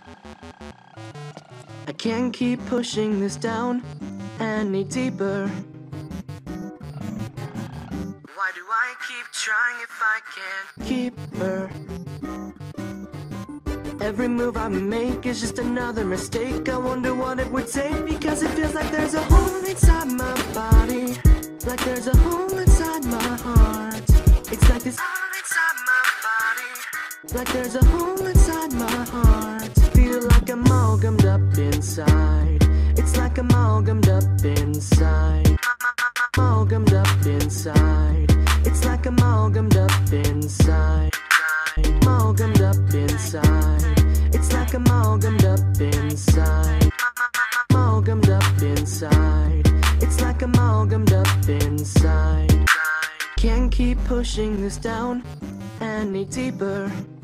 I can't keep pushing this down any deeper. Why do I keep trying if I can't keep her? Every move I make is just another mistake. I wonder what it would take, because it feels like there's a hole inside my body, like there's a hole inside my heart. It's like this hole inside my body, like there's a hole inside my heart. Feel like I'm amalgamed up inside. It's like I'm amalgamed up inside. Amalgamed up inside. It's like I'm amalgamed up inside. Amalgamed up inside. It's like I'm amalgamed up inside. Amalgamed up inside. It's like I'm amalgamed up inside. Can't keep pushing this down any deeper.